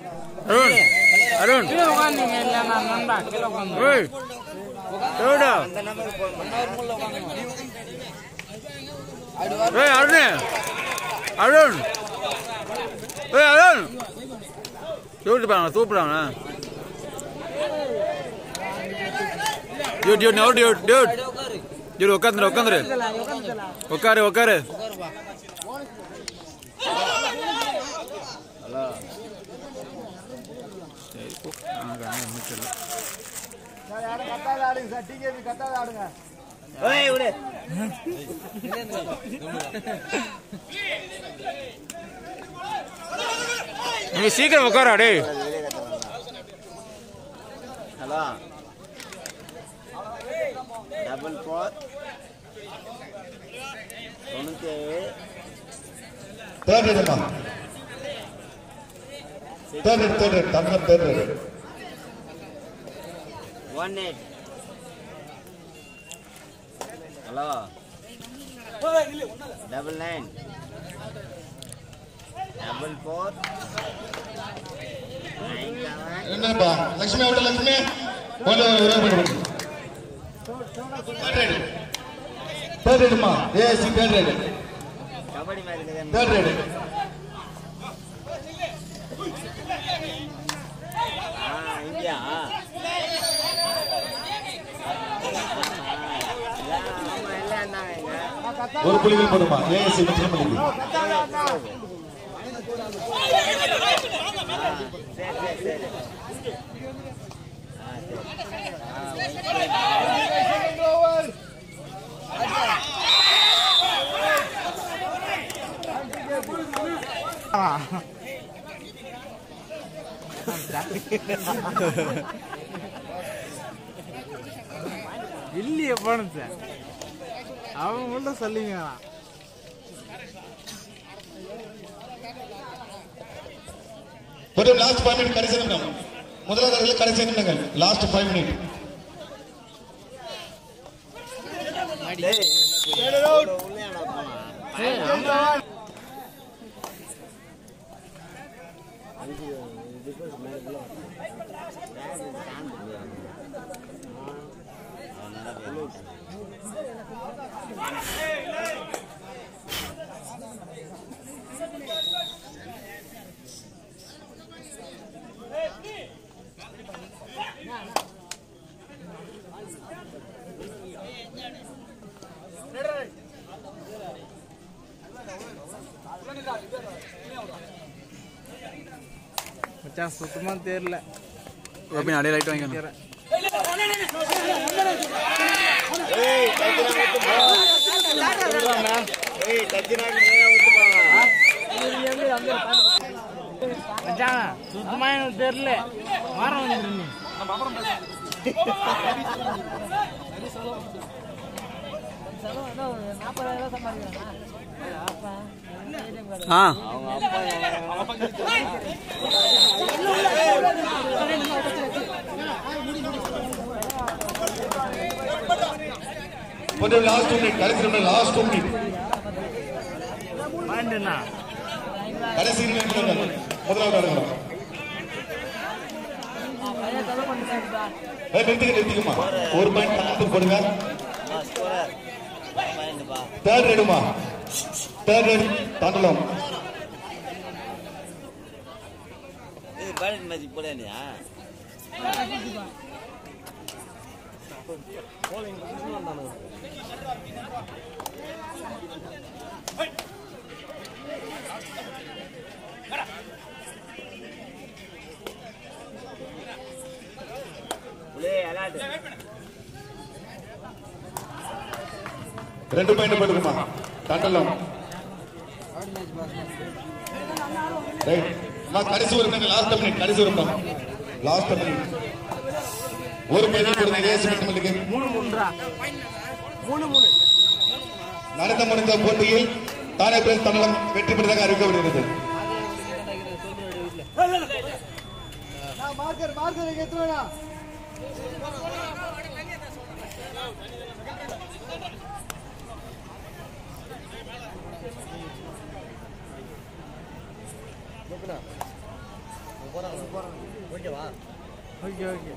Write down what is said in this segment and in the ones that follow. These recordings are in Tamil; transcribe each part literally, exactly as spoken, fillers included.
Arun, Arun. Hey, Toda. Hey, Arun. Arun. Hey, Arun. Toda bang, super bang. Dude, dude, no, dude, dude. Dude, okandre, okandre. Okare, okare. நீ சீக்கிரம் உட்காரா டேய். ஹலோ டபுள் ஃபோர் தொண்ணூற்றி ஏழு தேர்ட் ரேடுமா third raid third raid Tamil third raid one eight. Hello double nine double four nine seven. என்னப்பா லட்சுமி அவட லட்சுமி போல ஒரே பண்ணு தேர்ட் ரேட் தேர்ட் ரேட்மா ஏசி தேர்ட் ரேட் கபடி மாதிரி இருக்குது. தேர்ட் ரேட் ஆ இந்தியா ஒரு புள்ளிகள் போடுமா ஏசி மட்டும் புள்ளிகள் இல்லையே போனது அவங்க உள்ள சொல்லிங்க. ஒரு லாஸ்ட் ஃபைவ் மினிட் கடைசி நிமிடம் முதலாவது கடைசி நிமிடங்கள் லாஸ்ட் ஃபைவ் மினிட் மச்சான் சுத்தமா தெரியல. ரோபின் அடே லைட் வாங்கிக்கணும். ஏய் டச்சினா ஊத்துமா. ஏய் டச்சினா ஊத்துமா. மச்சான் சுத்தமா எனக்கு தெரியல. மாறம் வந்துருங்க. ஆ அவங்க அப்பா ஒரு லாஸ்ட் மினிட் கடைசி நிமிடம் லாஸ்ட் மினிட் மாண்டனா கடைசி நிமிடங்கள் முதலாவது ஆடுகிறோம். நிறுத்திக்க நிறுத்திக்குமா ஒரு பாயிண்ட் கணக்கு போடுங்க. ஸ்கோரர் பாயிண்ட் பா. தேர்ட் ரேடுமா தேர்ட் ரேட் தாண்டலாம். இது பாயிண்ட் மேட்ச் போடலையா? ரெண்டு பாயிண்ட் போட்டுக்குமா தாண்டலாம். ரைட் நான் கடைசி ஒரு மினிட் லாஸ்ட் மினிட் கடைசி ஒரு மினிட் லாஸ்ட் மினிட் ஒரு மினிட் கொடுங்க. ஏசி மினிட் மூணு மூணுடா மூணு மூணு நடந்து முடிந்த போட்டியில் தானே பிரதேச தமிழகம் வெற்றி பெற்றதாக அறிவிக்கப்படுகிறது. மார்க்கர் மார்க்கர் எத்துறடா. ஓகேவா? Okay okay.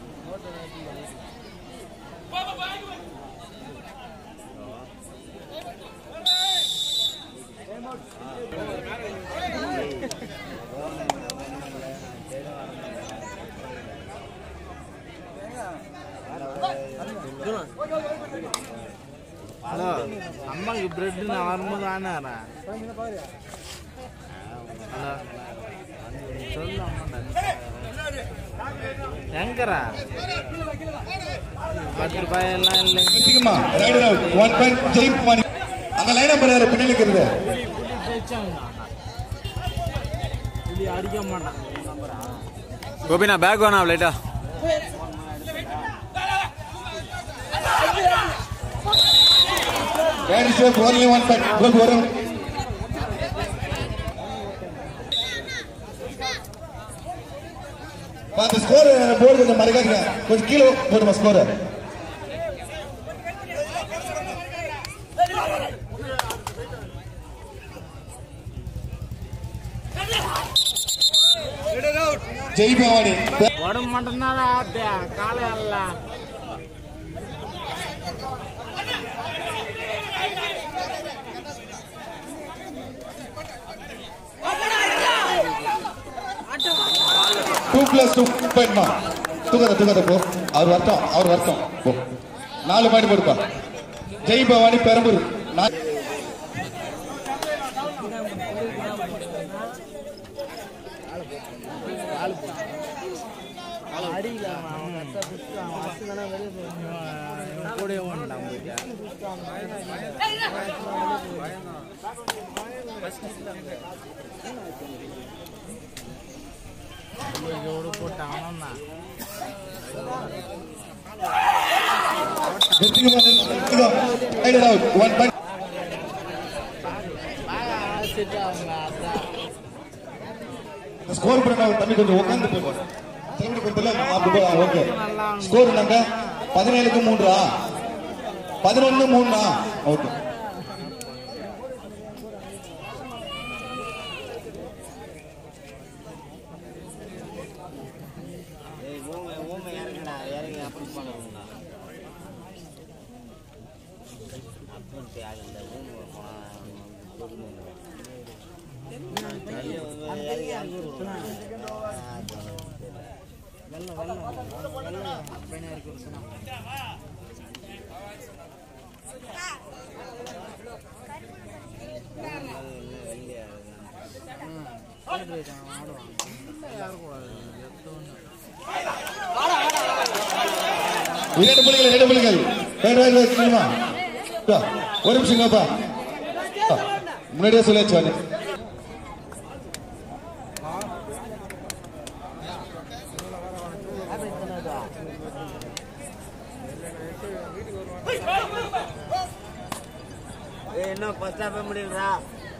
ஹலோ அம்மாக்கு பிரெட் நான் வரும்போது ஆனாரா? ஹலோ சொல்லு அம்மாண்டா எங்கரா பத்து ரூபாய் எல்லாம் இல்லை. அந்த லைன் நம்பர் பின்னாடி இருக்கிறது அடிக்க மாட்டான். கோபினா பேக் வேணா லைட்டா. அந்த ஸ்கோர் போர்டு கொஞ்சம் மறைக்காதீங்க, கொஞ்சம் கீழே போடுமா ஸ்கோர். ஜெய் பவானி உடம்பு மட்டும்தான் ஆத்தியா காலை அல்ல. டூ பிளஸ் டூ பாயிண்ட் தூக்காத தூக்காத போ. அவர் வருத்தம் அவர் வருத்தம் போ. நாலு பாயிண்ட் போடுப்பா. ஜெய் பவானி பெரம்பூர். போட்டாங்கன்னா ஸ்கோர் பண்ண தம்பி கொஞ்சம் உட்காந்து போய் ஓகே. ஸ்கோர் என்னங்க? பதினேழுக்கு மூன்றா பதினொன்னு மூணா? ஓகே. இரண்டு புள்ளிகள் இரண்டு புள்ளிகள் ஒரு நிமிஷங்கப்பா, முன்னாடியே சொல்லியாச்சு. இன்னும் ஃபர்ஸ்ட் ஹாஃப் முடியலடா.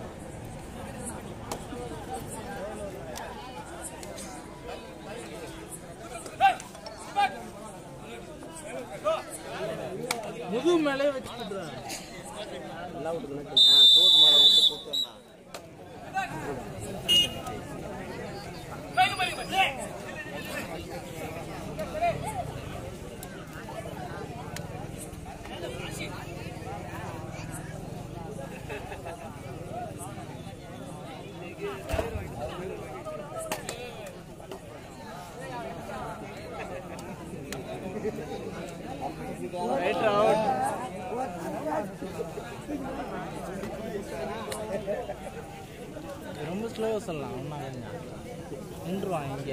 முது மேலே வச்சுட்டு நல்லா விட்டு சூட் மேலே விட்டு கூப்பிட்டா ரைட் அவுட். ரொம்ப ஸ்லோவா சொல்லலாம். ஒன்னா நின்றுவான் இங்க.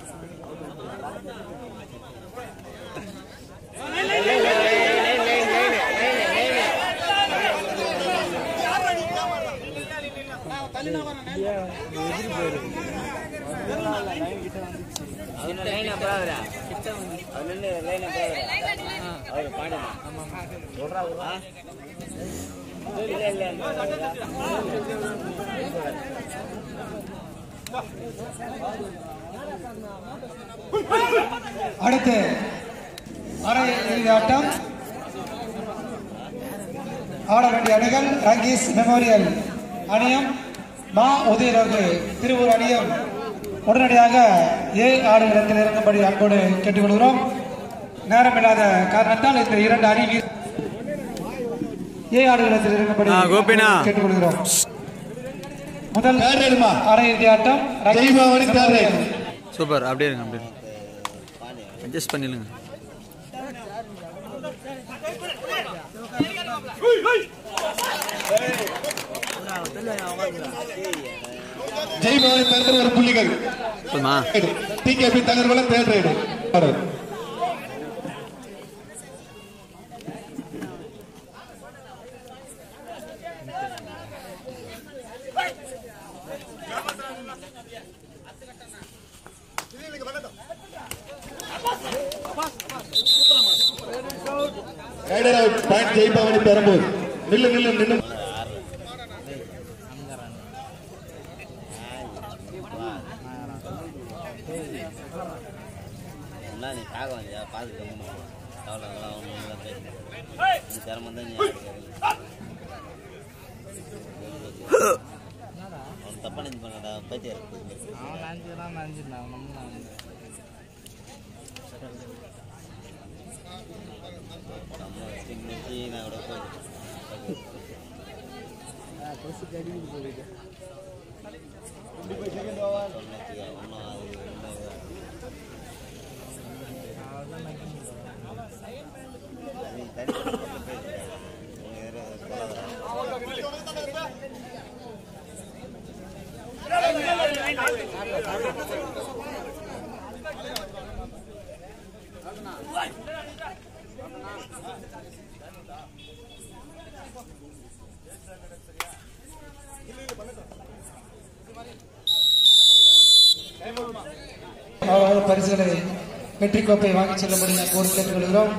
அடுத்து அரை இறுதி ஆட்டம் ஆட வேண்டிய அணிகள் ரங்கீஸ் மெமோரியல் அணியம், மா உதயரோகு திருவூர் அணியம் உடனடியாக ஏ ஆடுகளத்தில் இறங்கும்படி அன்போடு கேட்டுக்கொள்கிறோம். நேரமில்லாத காரணத்தால் இந்த இரண்டு அணி ஏ ஆடுகளத்தில் இறங்கும்படி கேட்டுக்கொள்கிறோம். முதல் அரையிறுதி ஆட்டம் சூப்பர். அப்படியே இருங்க, அப்படியே அட்ஜஸ்ட் பண்ணிடுங்க. ஜெய்பவனி தரத்தில் ஒரு புள்ளிகள் டிகேபி தகர்வலம் third raid raider out point Jai Bhavani Perambur. நில்லு நில்லு நில்லு. நீ காக வந்தியா பார்த்து சிரமம் தான் அவன் தப்பா நினைச்சு பண்ணடா பைத்தியா இருக்கு. அவன் நினைச்சுதான் நினைச்சிருந்தான் நான் கூட போயிட்டு பரிசுகளை வெற்றி கோப்பை வாங்கி செல்லும்படி கோரி கேட்டுக்கொள்கிறோம்.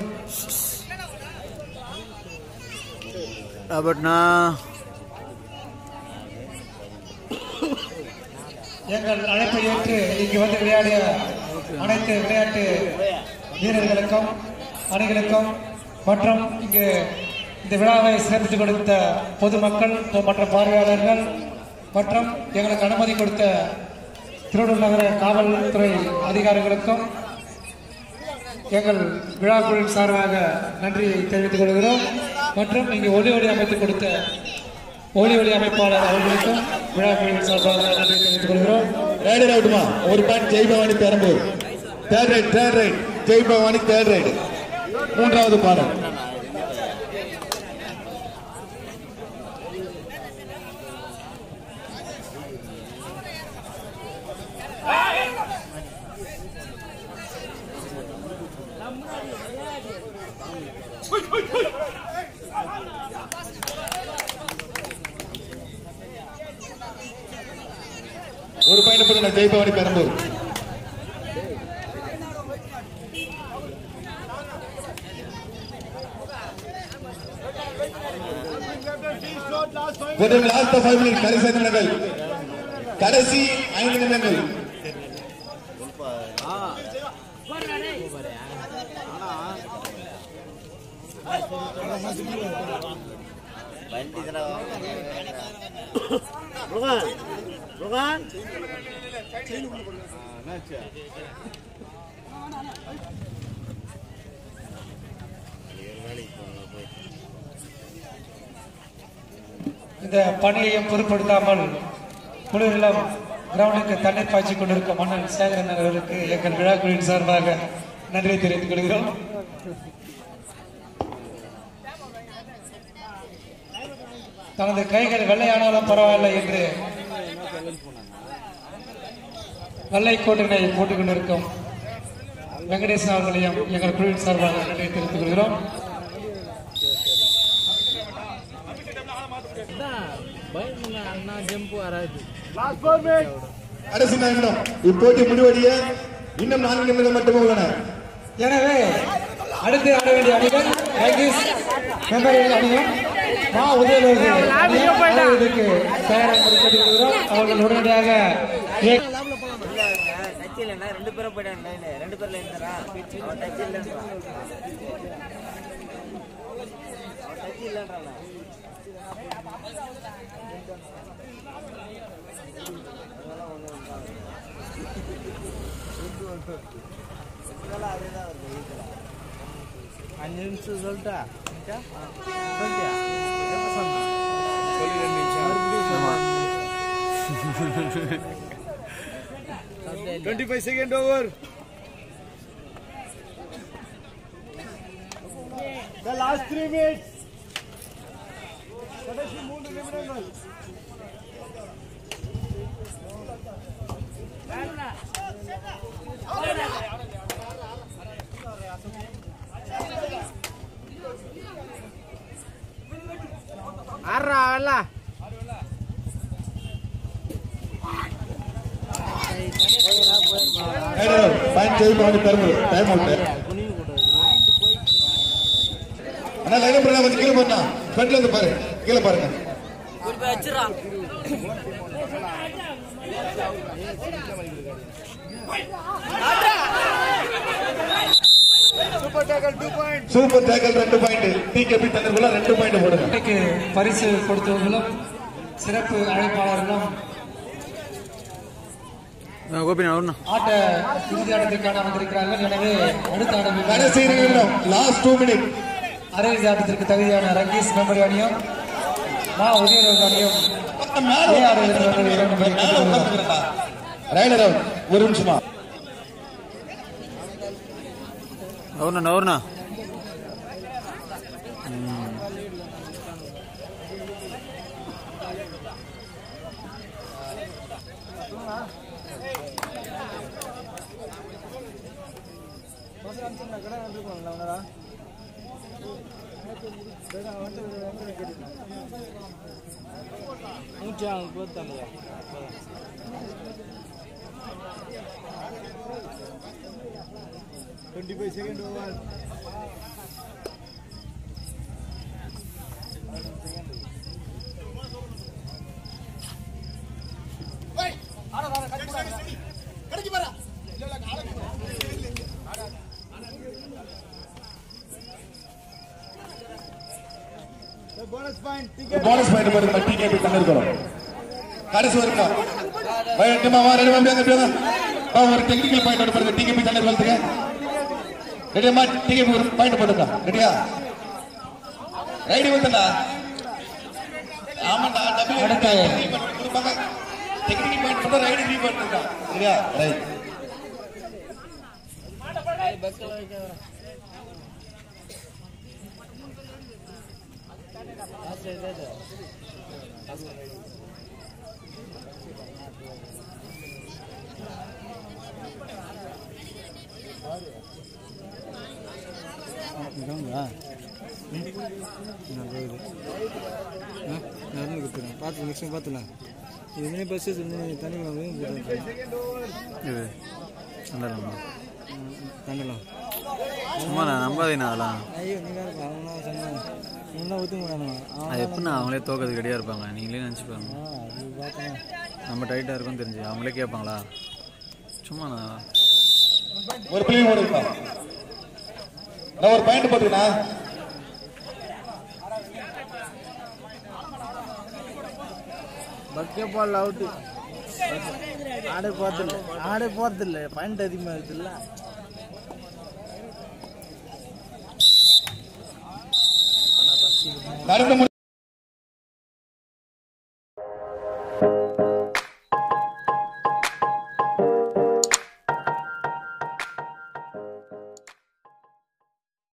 எங்கள் அழைப்பை ஏற்று இங்கு வந்து விளையாடிய அனைத்து விளையாட்டு வீரர்களுக்கும் அணிகளுக்கும் மற்றும் இங்கு இந்த விழாவை சிறப்பித்துக் கொடுத்த பொதுமக்கள் மற்ற பார்வையாளர்கள் மற்றும் எங்களுக்கு அனுமதி கொடுத்த திருவள்ளூர் நகர காவல்துறை அதிகாரிகளுக்கும் எங்கள் விழா குழுவின் சார்பாக நன்றியை தெரிவித்துக் கொள்கிறோம். மற்றும் இங்கு ஒளி ஒளி அமைத்துக் கொடுத்த ஒளி ஒளி அமைப்பாளர் அவர்களுக்கும் விழா குழுவின் சார்பாக நன்றி தெரிவித்துக் கொள்கிறோம். ரைடர் அவுட்மா ஒரு point Jai Bhavani Perambur. Third raid third raid Jai Bhavani third raid. மூன்றாவது பாடம் ஒரு பாயிண்ட் போடுங்க ஜெய்பவானி பெரம்பூர். கடைசி நிமிடங்கள் கடைசி ஐந்து நிமிடங்கள் இந்த பணியையும் பொருட்படுத்தாமல் குளிரிலும் கிரவுண்டுக்கு தண்ணீர் பாய்ச்சி கொண்டிருக்கும் மன்னன் சேகரன் அவர்களுக்கு எங்கள் விழா குழுவின் சார்பாக நன்றி தெரிவித்துக் கொள்கிறோம். தனது கைகள் வெள்ளையானாலும் பரவாயில்லை என்று வெள்ளை கோட்டினை போட்டுக் கொண்டிருக்கும் வெங்கடேசன் அவர்களையும் எங்கள் குழுவின் சார்பாக நன்றி தெரிவித்துக் கொள்கிறோம். கடைசி நிமிடம் இப்போட்டி முடிவடைய இன்னும் நான்கு நிமிடங்கள் மட்டுமே உள்ளன. எனவே அடுத்து ஆட வேண்டிய அணிகள் மெமோரியல் அணியும் மா உதயலுக்கு தயாராக கேட்டுக்கொள்கிறோம். அவர்கள் உடனடியாக ரெண்டு பேரும் போயிட்டாங்க. ரெண்டு பேர்ல இருந்தாரா டச் இல்லைன்றாங்க. அஞ்சு நிமிஷம் சொல்லிட்டா சொல்லிட்டியா எப்ப சொன்னா சொல்லி ரெண்டு நிமிஷம் twenty-five second over. The last three minutes. கடைசி மூன்று நிமிடங்கள். ஆறா அல்ல பாயிண்ட் சேவ் பண்ணி தரணும் டைம் அவுட் அண்ணா லைன் பண்ணா கொஞ்சம் கீழே போறா ஃப்ரண்ட்ல இருந்து பாரு கீழே பாருங்க குட் பேட்ச்ரா super tackle two points. Super tackle ரெண்டு பாயிண்ட் டிகேபி தன்னர்குள்ள ரெண்டு பாயிண்ட் போடுங்க இன்னைக்கு பரிசு கொடுத்தவர்களும் சிறப்பு அழைப்பாளர்களும் கோபி நான் ஆட்ட இறுதி ஆட்டத்திற்கான வந்திருக்கிறார்கள். எனவே அடுத்த ஆட்டம் கடைசி நிமிடம் லாஸ்ட் டூ மினிட் அரையிறுதி ஆட்டத்திற்கு தகுதியான ரங்கீஸ் மெமரி அணியும் மா உதயரோக அணியும் ரைடர் ஒரு நிமிஷமா అవునా అవునా நூற்றி ஐம்பது twenty-five second over. bonus point bonus point பாருங்க டிகேபி தன்னர்குள்ள கடைசி வரைக்கும் பயட்டமா ரெடி வாங்க பேங்க ஒரு டெக்னிக்கல் பாயிண்ட் ஓட பாருங்க டிகேபி தன்னர்குள்ளதுக்கு ரெடியா டிகேபி ஒரு பாயிண்ட் போடுங்க ரெடியா ரைட் வந்துடா ஆமாடா டபுள் அடுத்த கொடுப்பாங்க டெக்னிக்கல் பாயிண்ட் போட ரைட் ரீ பண்ணுங்க ரெடியா ரைட் பார்த்து நெக்ஸ்ட் பார்த்துலாம் இது பஸ் தண்ணி இது தண்டலாம் சும்மா நான் நம்பாதீண்ணா அதெல்லாம் ஐயோ நீங்கள் அவங்க சொன்னாங்க என்ன ஊற்றுங்க அது எப்படின்னா அவங்களே தோக்கிறது கிடையா இருப்பாங்க நீங்களே நினச்சிப்பாங்க அது பார்த்தேன் நம்ம டைட்டாக இருக்கும்னு தெரிஞ்சு அவங்களே கேட்பாங்களா சும்மா நான் ஒரு பிளே ஓடுங்க நான் ஒரு பாயிண்ட் போட்டுக்கண்ணா பக்கே பால் அவுட்டு ஆடே போகிறதில்ல ஆடே போகிறதில்ல பாயிண்ட் அதிகமாக இருக்குதுல்ல நடந்த